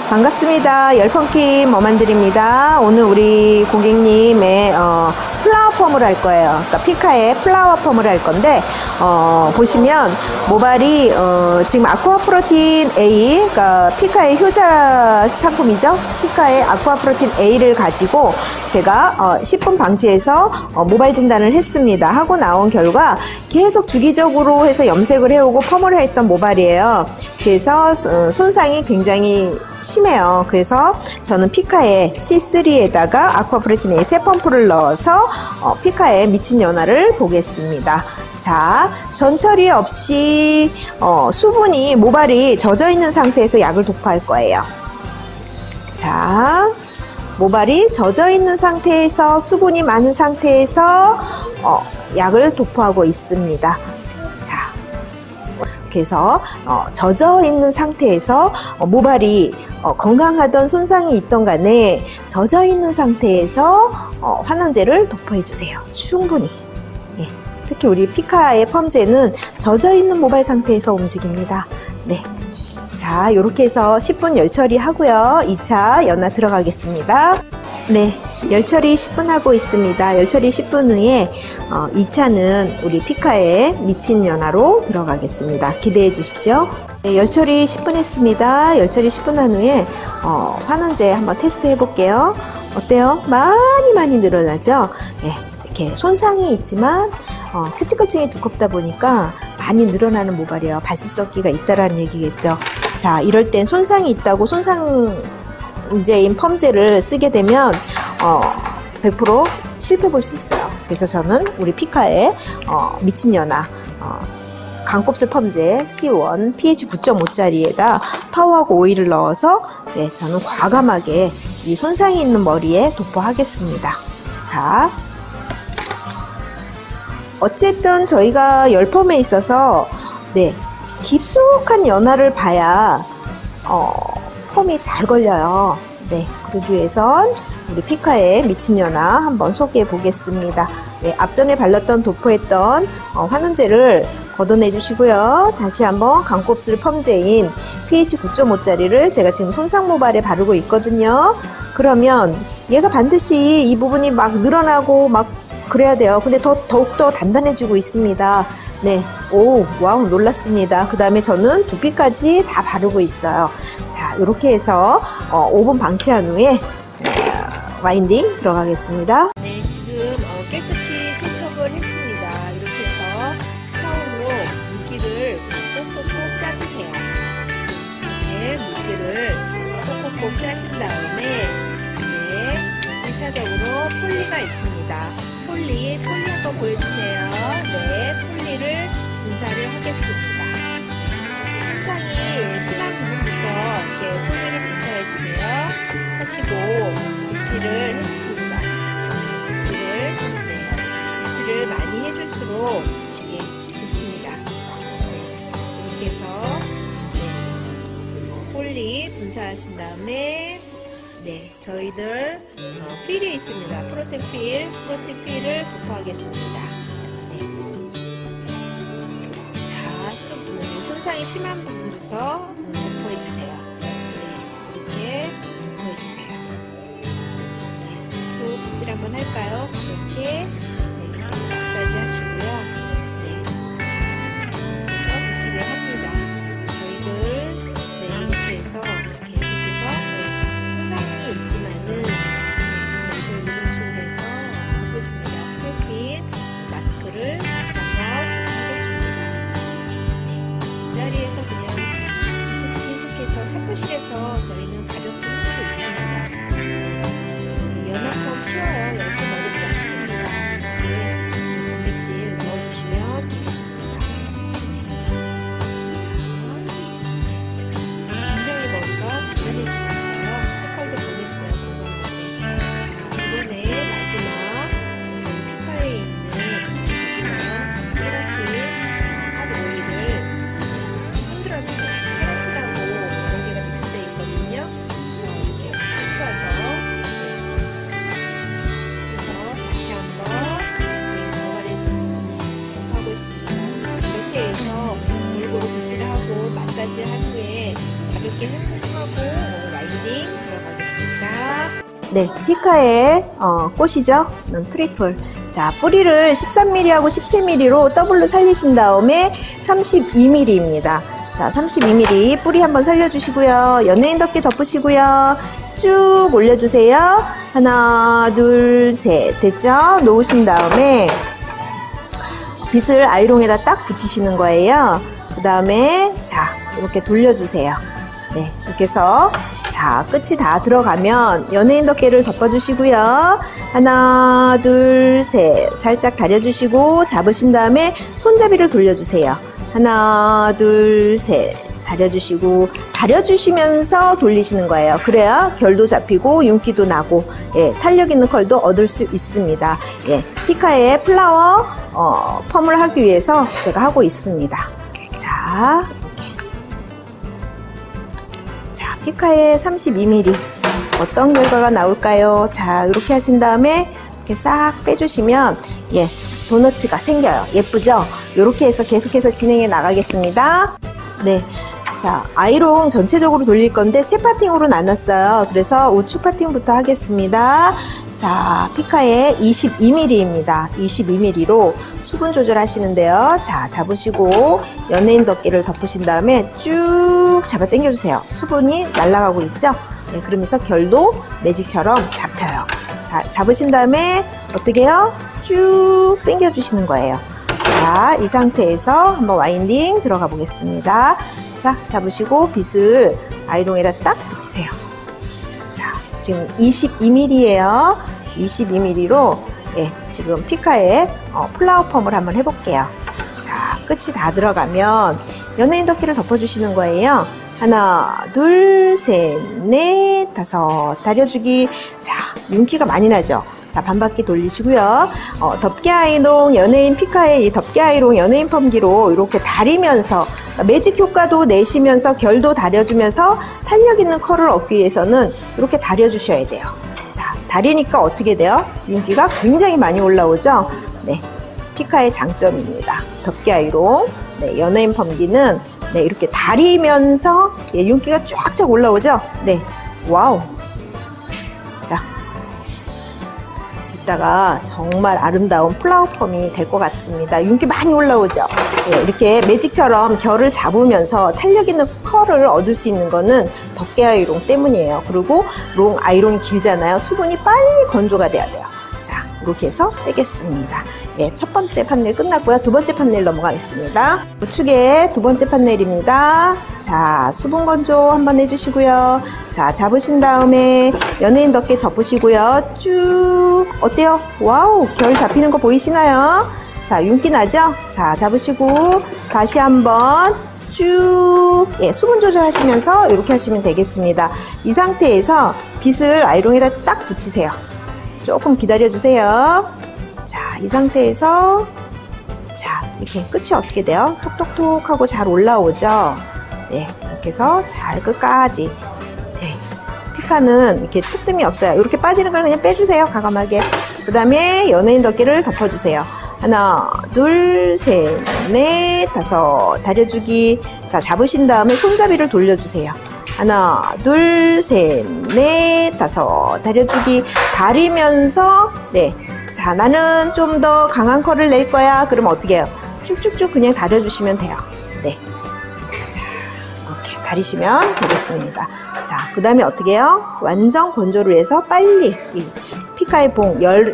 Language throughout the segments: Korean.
반갑습니다. 열펑킴 머만들입니다. 오늘 우리 고객님의 플라워 펌을 할 거예요. 그러니까 피카의 플라워 펌을 할 건데 보시면 모발이 지금 아쿠아 프로틴 A, 그러니까 피카의 효자 상품이죠. 피카의 아쿠아 프로틴 A를 가지고 제가 10분 방치해서 모발 진단을 했습니다. 하고 나온 결과 계속 주기적으로 해서 염색을 해오고 펌을 했던 모발이에요. 그래서 손상이 굉장히 심해요. 그래서 저는 피카의 C3에다가 아쿠아 프로틴 A 새 펌프를 넣어서 피카의 미친 연화를 보겠습니다. 자, 전처리 없이 수분이 모발이 젖어 있는 상태에서 약을 도포할 거예요. 자, 모발이 젖어 있는 상태에서 수분이 많은 상태에서 약을 도포하고 있습니다. 자, 그래서 젖어 있는 상태에서 모발이 건강하던 손상이 있던 간에 젖어 있는 상태에서 환원제를 도포해 주세요. 충분히. 예, 특히 우리 피카의 펌제는 젖어 있는 모발 상태에서 움직입니다. 네. 자, 이렇게 해서 10분 열 처리하고요. 2차 연화 들어가겠습니다. 네, 열 처리 10분 하고 있습니다. 열 처리 10분 후에 2차는 우리 피카의 미친 연화로 들어가겠습니다. 기대해 주십시오. 네, 열 처리 10분 했습니다. 열 처리 10분 한 후에 환원제 한번 테스트 해볼게요. 어때요? 많이 늘어나죠? 네, 이렇게 손상이 있지만 큐티클층이 두껍다 보니까 많이 늘어나는 모발이에요. 발수썩기가 있다라는 얘기겠죠. 자, 이럴 땐 손상이 있다고 손상제인 펌제를 쓰게 되면 100% 실패 볼 수 있어요. 그래서 저는 우리 피카의 미친 연화 강곱슬 펌제 C1 pH 9.5짜리에다 파워하고 오일을 넣어서 네, 저는 과감하게 이 손상이 있는 머리에 도포하겠습니다. 자, 어쨌든 저희가 열펌에 있어서 네, 깊숙한 연화를 봐야 펌이 잘 걸려요. 네, 그러기 위해선 우리 피카의 미친 연화 한번 소개해 보겠습니다. 네, 앞전에 발랐던 도포했던 환원제를 걷어내 주시고요. 다시 한번 강곱슬 펌제인 pH 9.5짜리를 제가 지금 손상 모발에 바르고 있거든요. 그러면 얘가 반드시 이 부분이 막 늘어나고 막 그래야 돼요. 근데 더욱더 단단해지고 있습니다. 네, 오, 와우, 놀랐습니다. 그 다음에 저는 두피까지 다 바르고 있어요. 자, 이렇게 해서 5분 방치한 후에 와인딩 들어가겠습니다. 네, 지금 깨끗이 세척을 했습니다. 이렇게 해서 타올로 물기를 꼭꼭꼭 짜주세요. 이렇게 물기를 꼭꼭꼭 짜신 다음에 네, 1차적으로 폴리가 있습니다. 폴리 한번 보여주세요. 네, 폴리를 분사를 하겠습니다. 손상이 심한 부분부터 이렇게 폴리를 분사해주세요. 하시고 빗질을 해주십니다. 빗질을 많이 해줄수록 좋습니다. 이렇게 해서 폴리 분사하신 다음에 네, 저희들 필이 있습니다. 프로틴 필을 도포하겠습니다. 네. 자, 손상이 심한 부분부터 도포해주세요. 네, 이렇게 도포해주세요. 네, 또 빗질 한번 할까요? 이렇게 네, 이렇게 마사지 하시고요. 네, 그래서 빗질을 합니다. 저희들 네, 이렇게 해서 있지만은 저희들 이런 식으로 해서 하고 있습니다. 프로틴 마스크를 다시 한번 하겠습니다. 네, 이 자리에서 그냥 계속해서 살포실에서 저희는 가볍게 해주고 있습니다. 연화펌 쉬워요. 열펌 어렵지 않습니다. 네, 단백질 넣어주시면 되겠습니다. 굉장히 머리가 단단해지고 마사지 한 후에 가볍게 헹구하고 와인딩 들어가겠습니다. 네, 피카의 꽃이죠. 트리플. 자, 뿌리를 13mm하고 17mm로 더블로 살리신 다음에 32mm입니다. 자, 32mm 뿌리 한번 살려주시고요. 연예인 덮개 덮으시고요. 쭉 올려주세요. 하나, 둘, 셋. 됐죠? 놓으신 다음에 빗을 아이롱에다 딱 붙이시는 거예요. 그 다음에 자, 이렇게 돌려주세요. 네, 이렇게 해서 자, 끝이 다 들어가면 연예인 덮개를 덮어주시고요. 하나, 둘, 셋. 살짝 다려주시고 잡으신 다음에 손잡이를 돌려주세요. 하나, 둘, 셋. 다려주시고 다려주시면서 돌리시는 거예요. 그래야 결도 잡히고 윤기도 나고 예, 탄력 있는 컬도 얻을 수 있습니다. 예, 피카의 플라워 펌을 하기 위해서 제가 하고 있습니다. 자, 자, 피카의 32mm 어떤 결과가 나올까요? 자, 이렇게 하신 다음에 이렇게 싹 빼주시면 예, 도너츠가 생겨요. 예쁘죠? 이렇게 해서 계속해서 진행해 나가겠습니다. 네. 자, 아이롱 전체적으로 돌릴 건데 세 파팅으로 나눴어요. 그래서 우측 파팅부터 하겠습니다. 자, 피카의 22mm입니다. 22mm로 수분 조절하시는데요. 자, 잡으시고 연예인 덮개를 덮으신 다음에 쭉 잡아 당겨주세요. 수분이 날아가고 있죠? 네, 그러면서 결도 매직처럼 잡혀요. 자, 잡으신 다음에 어떻게 해요? 쭉 당겨주시는 거예요. 자, 이 상태에서 한번 와인딩 들어가 보겠습니다. 자, 잡으시고 빗을 아이롱에다 딱 붙이세요. 자, 지금 22mm예요. 22mm로 예, 지금 피카의 플라워 펌을 한번 해볼게요. 자, 끝이 다 들어가면 연예인 덮개를 덮어주시는 거예요. 하나, 둘, 셋, 넷, 다섯. 다려주기. 자, 윤기가 많이 나죠? 자, 반바퀴 돌리시고요. 덮개 아이롱, 연예인 피카의 이 덮개 아이롱, 연예인 펌기로 이렇게 다리면서 매직 효과도 내시면서 결도 다려주면서 탄력 있는 컬을 얻기 위해서는 이렇게 다려주셔야 돼요. 자, 다리니까 어떻게 돼요? 윤기가 굉장히 많이 올라오죠? 네, 피카의 장점입니다. 덮개 아이롱, 네, 연예인 펌기는 네, 이렇게 다리면서 예, 윤기가 쫙쫙 올라오죠? 네, 와우. 자, 이따가 정말 아름다운 플라워 펌이 될 것 같습니다. 윤기 많이 올라오죠? 네, 이렇게 매직처럼 결을 잡으면서 탄력 있는 컬을 얻을 수 있는 거는 덮개 아이롱 때문이에요. 그리고 롱 아이롱이 길잖아요. 수분이 빨리 건조가 돼야 돼요. 자, 이렇게 해서 빼겠습니다. 네, 첫 번째 판넬 끝났고요. 두 번째 판넬 넘어가겠습니다. 우측에 두 번째 판넬입니다. 자, 수분 건조 한번 해주시고요. 자, 잡으신 다음에 연예인 덮개 덮으시고요. 쭉 어때요? 와우, 결 잡히는 거 보이시나요? 자, 윤기 나죠? 자, 잡으시고 다시 한번 쭉 예, 수분 조절하시면서 이렇게 하시면 되겠습니다. 이 상태에서 빗을 아이롱에다 딱 붙이세요. 조금 기다려주세요. 자, 이 상태에서 자, 이렇게 끝이 어떻게 돼요? 톡톡톡 하고 잘 올라오죠? 네, 이렇게 해서 잘 끝까지. 네, 피카는 이렇게 찻뜸이 없어요. 이렇게 빠지는 걸 그냥 빼주세요. 과감하게. 그 다음에 연예인 덮개를 덮어주세요. 하나, 둘, 셋, 넷, 다섯. 다려주기. 자, 잡으신 다음에 손잡이를 돌려주세요. 하나, 둘, 셋, 넷, 다섯. 다려주기. 다리면서 네. 자, 나는 좀 더 강한 컬을 낼 거야. 그럼 어떻게 해요? 쭉쭉쭉 그냥 다려주시면 돼요. 네. 자, 이렇게 다리시면 되겠습니다. 자, 그 다음에 어떻게 해요? 완전 건조를 해서 빨리 이 피카의 봉,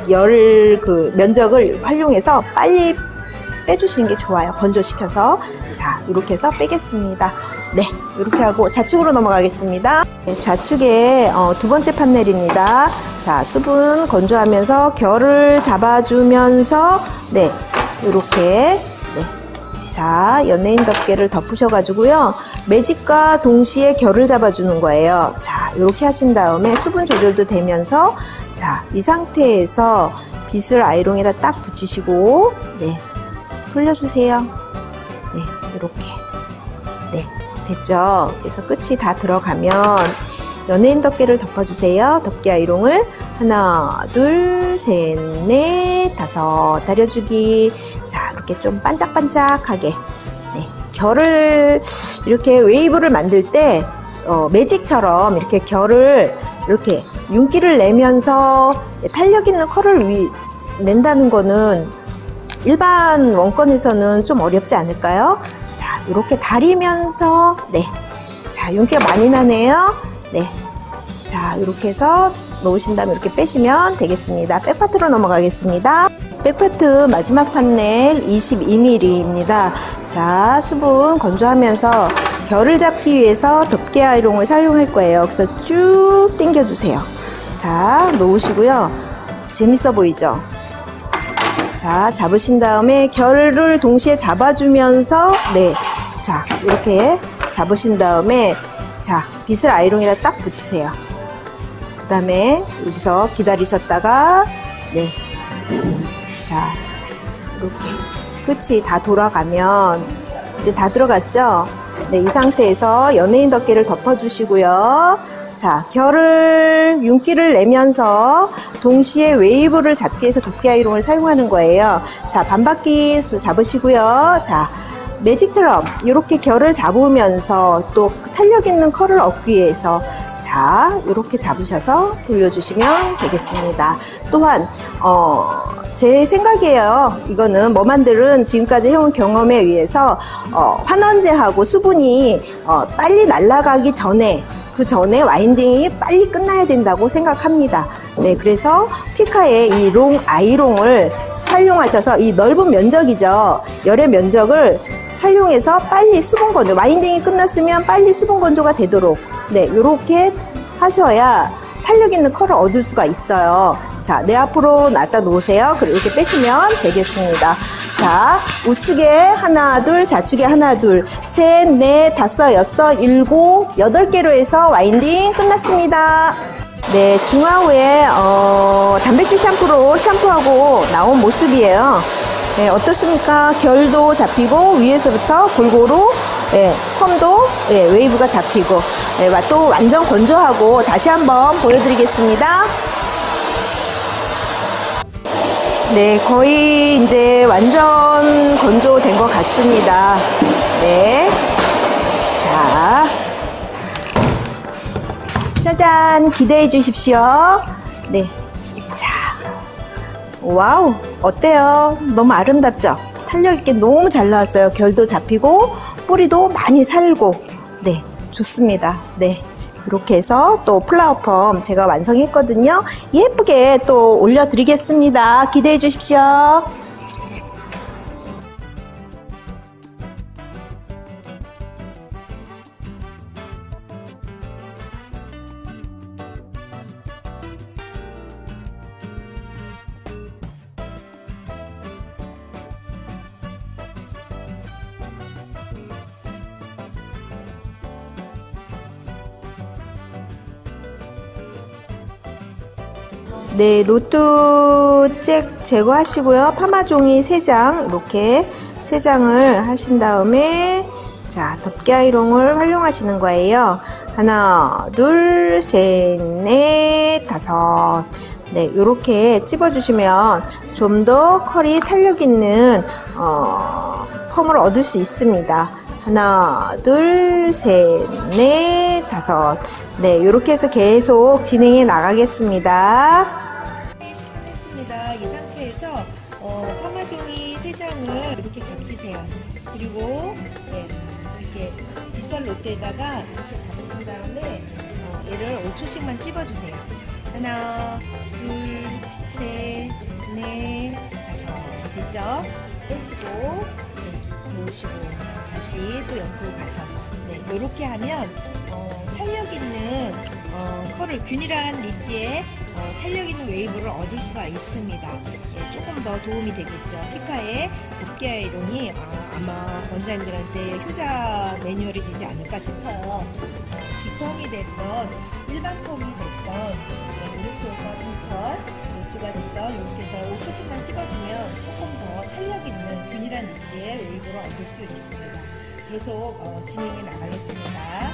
그 면적을 활용해서 빨리 빼주시는 게 좋아요. 건조시켜서. 자, 이렇게 해서 빼겠습니다. 네, 이렇게 하고 좌측으로 넘어가겠습니다. 네, 좌측에 두 번째 판넬입니다. 자, 수분 건조하면서 결을 잡아주면서 네, 이렇게 네. 자, 연예인 덮개를 덮으셔가지고요. 매직과 동시에 결을 잡아주는 거예요. 자, 이렇게 하신 다음에 수분 조절도 되면서 자, 이 상태에서 빗을 아이롱에다 딱 붙이시고 네, 돌려주세요. 네, 이렇게 네, 됐죠? 그래서 끝이 다 들어가면 연예인 덮개를 덮어주세요. 덮개 아이롱을 하나, 둘, 셋, 넷, 다섯. 다려주기. 자, 이렇게 좀 반짝반짝하게. 네, 결을 이렇게 웨이브를 만들 때 매직처럼 이렇게 결을 이렇게 윤기를 내면서 탄력 있는 컬을 낸다는 거는 일반 원건에서는 좀 어렵지 않을까요? 자, 이렇게 다리면서, 네. 자, 윤기가 많이 나네요. 네. 자, 이렇게 해서 놓으신 다음에 이렇게 빼시면 되겠습니다. 백파트로 넘어가겠습니다. 백파트 마지막 판넬 22mm입니다. 자, 수분 건조하면서 결을 잡기 위해서 덮개 아이롱을 사용할 거예요. 그래서 쭉 당겨주세요. 자, 놓으시고요. 재밌어 보이죠? 자, 잡으신 다음에 결을 동시에 잡아주면서, 네. 자, 이렇게 잡으신 다음에, 자, 빗을 아이롱에다 딱 붙이세요. 그 다음에 여기서 기다리셨다가, 네. 자, 이렇게 끝이 다 돌아가면 이제 다 들어갔죠? 네, 이 상태에서 연예인 덮개를 덮어주시고요. 자, 결을 윤기를 내면서 동시에 웨이브를 잡기 위해서 덮개 아이롱을 사용하는 거예요. 자, 반바퀴 잡으시고요. 자, 매직처럼 이렇게 결을 잡으면서 또 탄력 있는 컬을 얻기 위해서 자, 이렇게 잡으셔서 돌려주시면 되겠습니다. 또한 제 생각이에요. 이거는 머만들은 지금까지 해온 경험에 의해서 환원제하고 수분이 빨리 날아가기 전에 그 전에 와인딩이 빨리 끝나야 된다고 생각합니다. 네, 그래서 피카의 이 롱 아이롱을 활용하셔서 이 넓은 면적이죠. 열의 면적을 활용해서 빨리 수분 건조, 와인딩이 끝났으면 빨리 수분 건조가 되도록 네, 요렇게 하셔야 탄력 있는 컬을 얻을 수가 있어요. 자, 내 앞으로 놨다 놓으세요. 그리고 이렇게 빼시면 되겠습니다. 자, 우측에 하나, 둘, 좌측에 하나, 둘, 셋, 넷, 다섯, 여섯, 일곱, 8개로 해서 와인딩 끝났습니다. 네, 중화후에 단백질 샴푸로 샴푸하고 나온 모습이에요. 네, 어떻습니까? 결도 잡히고 위에서부터 골고루 펌도 웨이브가 잡히고 또 완전 건조하고 다시 한번 보여드리겠습니다. 네, 거의 이제 완전 건조된 것 같습니다. 네, 자, 짜잔, 기대해 주십시오. 네, 자, 와우, 어때요? 너무 아름답죠? 탄력 있게 너무 잘 나왔어요. 결도 잡히고 뿌리도 많이 살고 네, 좋습니다. 네, 이렇게 해서 또 플라워 펌 제가 완성했거든요. 예쁘게 또 올려드리겠습니다. 기대해 주십시오. 네, 로뚜잭 제거하시고요. 파마종이 3장, 이렇게 3장을 하신 다음에 자, 덮개 아이롱을 활용하시는 거예요. 하나, 둘, 셋, 넷, 다섯. 네, 이렇게 찝어주시면 좀 더 컬이 탄력 있는 펌을 얻을 수 있습니다. 하나, 둘, 셋, 넷, 다섯. 네, 이렇게 해서 계속 진행해 나가겠습니다. 시작했습니다. 이 상태에서 파마종이 3장을 이렇게 겹치세요. 그리고 네, 이렇게 빗살 롯데에다가 이렇게 잡으신 다음에 얘를 5초씩만 찝어주세요. 하나, 둘, 셋, 넷, 다섯. 됐죠? 빼시고 네, 놓으시고 다시 또 옆으로 가서 네, 이렇게 하면 탄력 있는 컬을 균일한 리지에 탄력 있는 웨이브를 얻을 수가 있습니다. 예, 조금 더 도움이 되겠죠. 피카의 덮개 아이롱이 아마 원장님들한테 효자 매뉴얼이 되지 않을까 싶어요. G펌이 됐던 일반 펌이 됐던 이렇게 해서 B컬, 로트가 됐던 이렇게 해서 5초씩만 찍어주면 조금 더 탄력 있는 균일한 리지의 웨이브를 얻을 수 있습니다. 계속 진행해 나가겠습니다.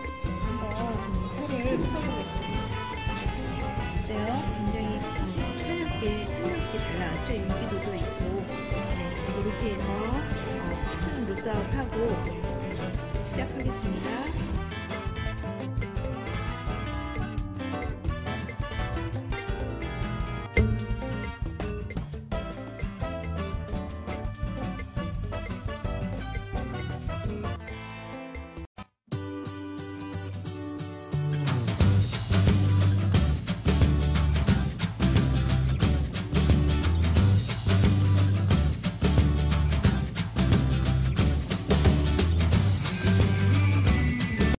컬을 풀어보겠습니다. 어때요? 굉장히 탄력 있게 잘 나왔죠? 윤기도도 있고 네, 이렇게 해서 큰 로드아웃하고 시작하겠습니다.